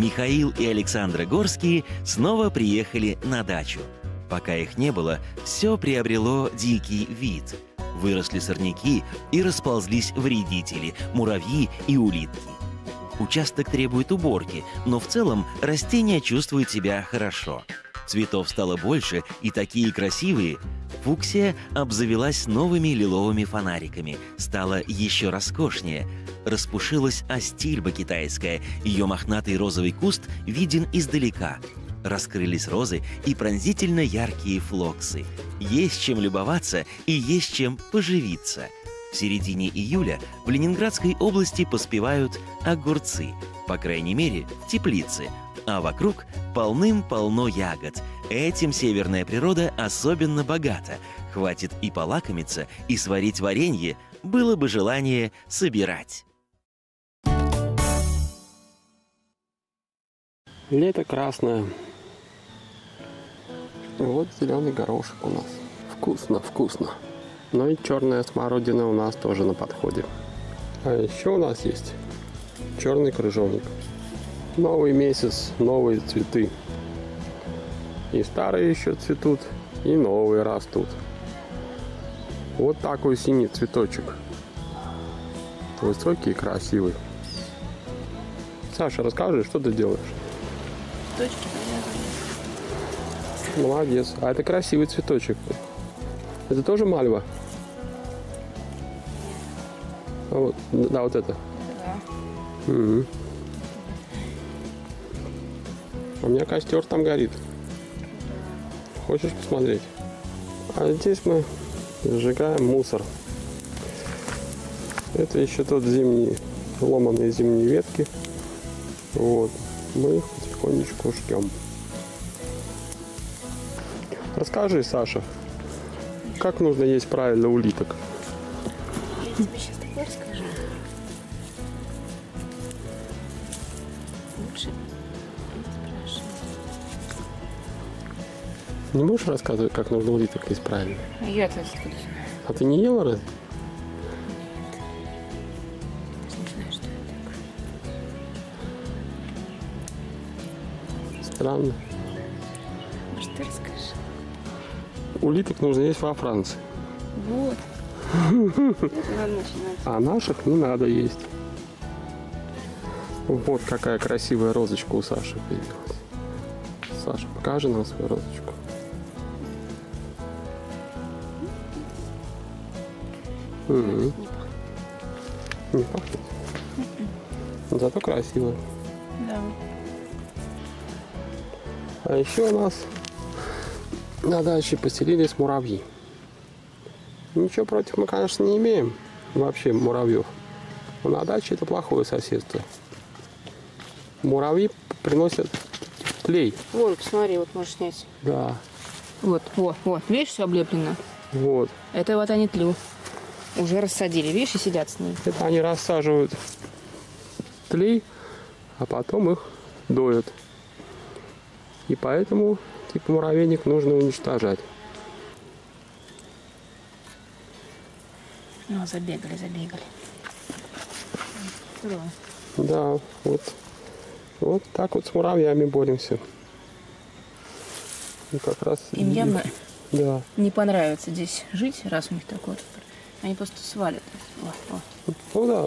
Михаил и Александра Горские снова приехали на дачу. Пока их не было, все приобрело дикий вид. Выросли сорняки и расползлись вредители, муравьи и улитки. Участок требует уборки, но в целом растения чувствуют себя хорошо. Цветов стало больше и такие красивые. Фуксия обзавелась новыми лиловыми фонариками, стала еще роскошнее. Распушилась астильба китайская, ее мохнатый розовый куст виден издалека. Раскрылись розы и пронзительно яркие флоксы. Есть чем любоваться и есть чем поживиться. В середине июля в Ленинградской области поспевают огурцы, по крайней мере, в теплице, а вокруг полным-полно ягод. Этим северная природа особенно богата. Хватит и полакомиться, и сварить варенье, было бы желание собирать. Лето красное. Вот зеленый горошек у нас. Вкусно, вкусно. Ну и черная смородина у нас тоже на подходе. А еще у нас есть черный крыжовник. Новый месяц, новые цветы. И старые еще цветут, и новые растут. Вот такой синий цветочек. Высокий и красивый. Саша, расскажи, что ты делаешь? Точки привязываю. Молодец. А это красивый цветочек. Это тоже мальва? А вот, да, вот это. Да. Угу. У меня костер там горит. Хочешь посмотреть? А здесь мы сжигаем мусор. Это еще тот зимние, ломаные зимние ветки. Вот. Мы их потихонечку жгем. Расскажи, Саша, как нужно есть правильно улиток? Я тебе сейчас такое расскажу. Лучше не спрашивай. Не можешь рассказывать, как нужно улиток есть правильно? А я-то откуда знаю? А ты не ела разве? Не знаю, что это такое. Странно. Может, ты расскажешь? Улиток нужно есть во Франции. Вот. Это надо начинать. А наших не надо есть. Вот какая красивая розочка у Саши появилась. Саша, покажи нам свою розочку. Угу. Не пахнет? Зато красиво. Да. А еще у нас на даче поселились муравьи. Ничего против мы, конечно, не имеем. Вообще муравьев. Но на даче это плохое соседство. Муравьи приносят клей. Вон, посмотри, вот можешь снять. Да. Вот, вот. Видишь, все облеплено. Вот. Это вот они тлю. Уже рассадили, видишь, и сидят с ней. Это они рассаживают клей, а потом их доят. И поэтому типа муравейник нужно уничтожать. Ну, забегали. Здорово. Да, вот так вот с муравьями боремся. И как раз... Им явно Да. не понравится здесь жить, раз у них такой. Они просто свалят. Ну да.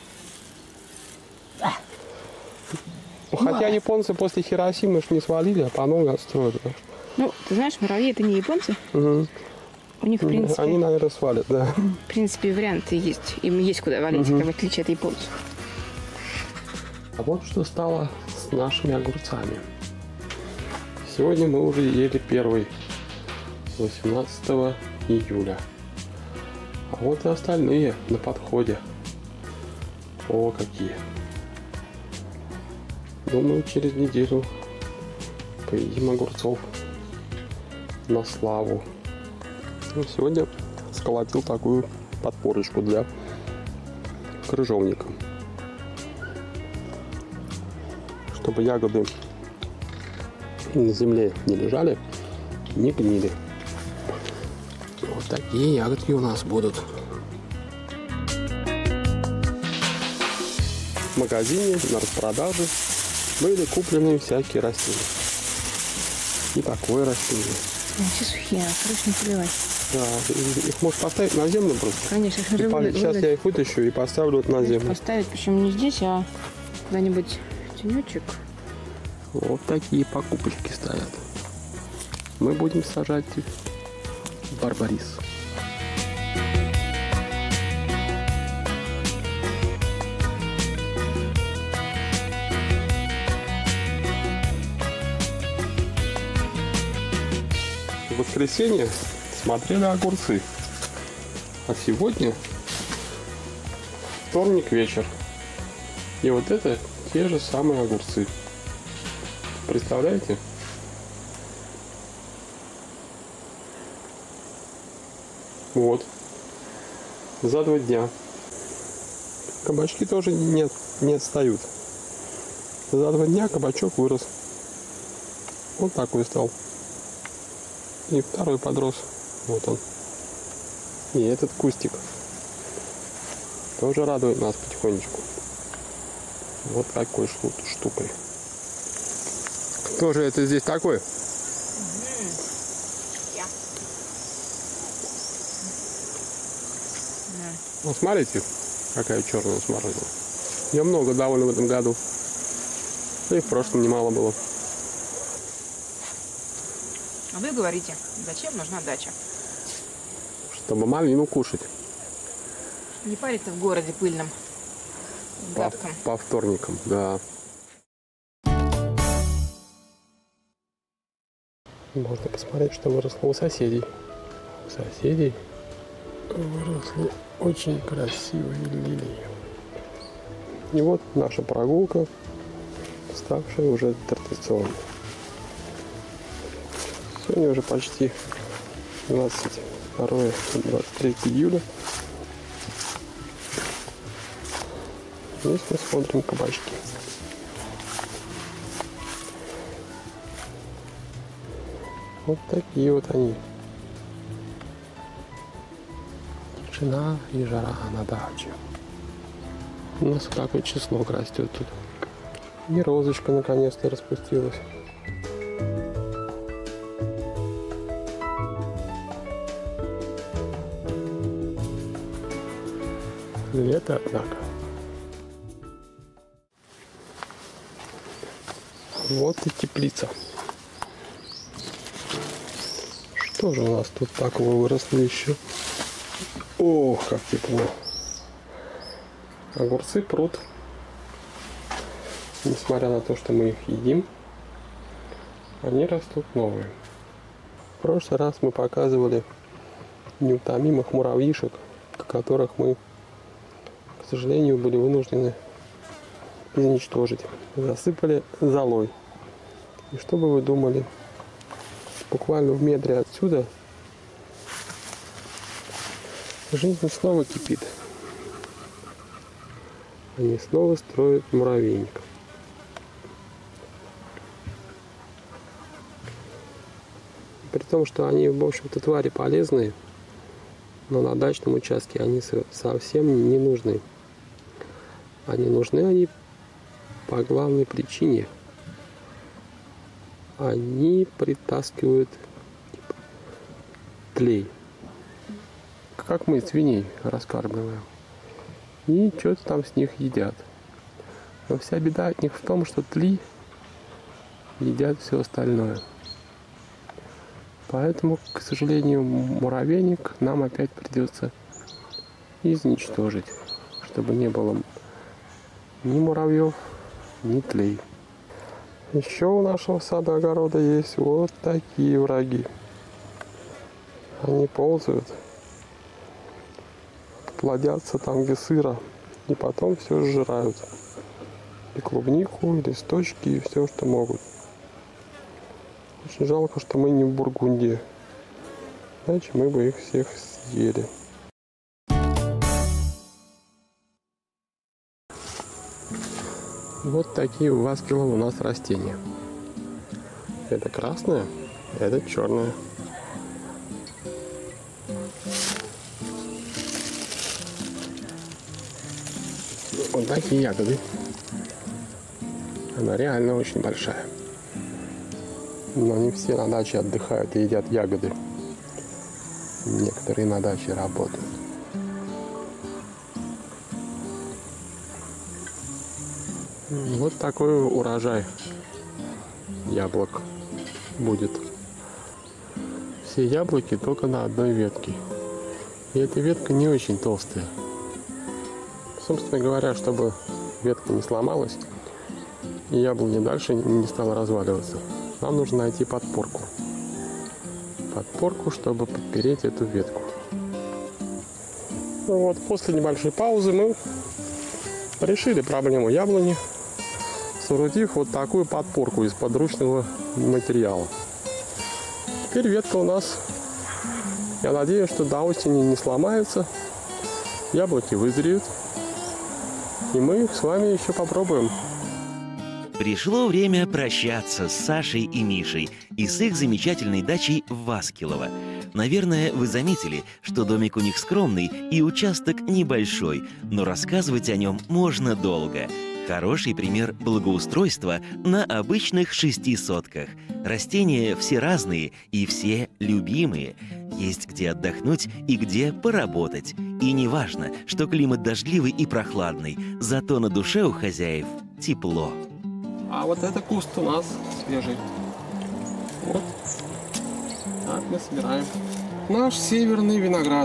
Хотя японцы после Хиросимы ж не свалили, а по новой отстроили. Ну, ты знаешь, муравьи это не японцы. Угу. У них, в принципе, Они, наверное, свалят, да. в принципе, варианты есть. Им есть куда валить, в отличие от японцев. А вот что стало с нашими огурцами. Сегодня мы уже ели первый, 18 июля. А вот и остальные на подходе. О, какие. Думаю, через неделю поедим огурцов на славу. Ну, сегодня сколотил такую подпорочку для крыжовника. Чтобы ягоды на земле не лежали, не гнили. Вот такие ягодки у нас будут. В магазине на распродаже Были куплены всякие растения. И такое растение. Все сухие, а крыш не поливать. Да, их можно поставить на землю просто. Конечно, их нужно Сейчас я их вытащу и поставлю вот на землю. поставить, причем не здесь, а куда-нибудь тенечек. Вот такие покупочки стоят. Мы будем сажать барбарис. В воскресенье смотрели огурцы. А сегодня вторник вечер. И вот это те же самые огурцы. Представляете? Вот. За 2 дня. Кабачки тоже не отстают. За 2 дня кабачок вырос. Вот такой стал. И второй подрос. Вот он. И этот кустик тоже радует нас потихонечку. Вот такой штукой. Кто же это здесь такой? Я. Ну, смотрите, какая черная смородина. Ее много довольно в этом году. И в прошлом немало было. А вы говорите, зачем нужна дача? Чтобы малину кушать. Не париться в городе пыльном, гадком. По вторникам, да. Можно посмотреть, что выросло у соседей. У соседей выросли очень красивые лилии. И вот наша прогулка, ставшая уже традиционной. Сегодня уже почти 23 июля. Здесь мы смотрим кабачки. Вот такие вот они. Тишина и жара на даче. У нас вот такой чеснок растет тут. И розочка наконец-то распустилась. Лето, однако. Вот и теплица. Что же у нас тут такого выросло еще? Ох, как тепло. Огурцы прут. Несмотря на то, что мы их едим, они растут новые. В прошлый раз мы показывали неутомимых муравьишек, которых мы, к сожалению, были вынуждены изничтожить. Засыпали золой. И что бы вы думали? Буквально в метре отсюда жизнь снова кипит. Они снова строят муравейник. При том, что они, в общем-то, твари полезные, но на дачном участке они совсем не нужны. Они по главной причине. Они притаскивают тлей. Как мы свиней раскармливаем. И что-то там с них едят. Но вся беда от них в том, что тли едят все остальное. Поэтому, к сожалению, муравейник нам опять придется изничтожить, чтобы не было ни муравьев, ни тлей. Еще у нашего сада-огорода есть вот такие враги. Они ползают, плодятся там, где сыро, и потом все сжирают. И клубнику, и листочки, и все, что могут. Очень жалко, что мы не в Бургундии. Иначе мы бы их всех съели. Вот такие у Васкила у нас растения. Это красное, это черное. Вот такие ягоды. Она реально очень большая. Но не все на даче отдыхают и едят ягоды. Некоторые на даче работают. Вот такой урожай яблок будет. Все яблоки только на одной ветке. И эта ветка не очень толстая. Собственно говоря, чтобы ветка не сломалась и яблони дальше не стало разваливаться, нам нужно найти подпорку. Подпорку, чтобы подпереть эту ветку. Ну вот, после небольшой паузы мы решили проблему яблони, соорудив вот такую подпорку из подручного материала. Теперь ветка у нас, я надеюсь, что до осени не сломается, яблоки вызреют, и мы их с вами еще попробуем. Пришло время прощаться с Сашей и Мишей и с их замечательной дачей в Васкилово. Наверное, вы заметили, что домик у них скромный и участок небольшой, но рассказывать о нем можно долго. Хороший пример благоустройства на обычных 6 сотках. Растения все разные и все любимые. Есть где отдохнуть и где поработать. И не важно, что климат дождливый и прохладный, зато на душе у хозяев тепло. А вот это куст у нас свежий. Вот. Так мы собираем. Наш северный виноград.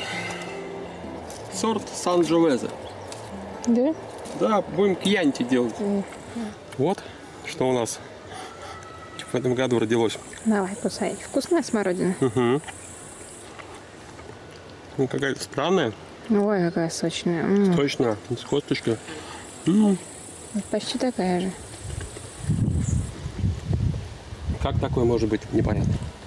Сорт Санджовезе. Да? Да, будем кьянти делать. Вот, что у нас в этом году родилось. Давай, кусай. Вкусная смородина? Угу. Ну, какая-то странная. Ой, какая сочная. Точно, с косточкой. Почти такая же. Как такое может быть, непонятно.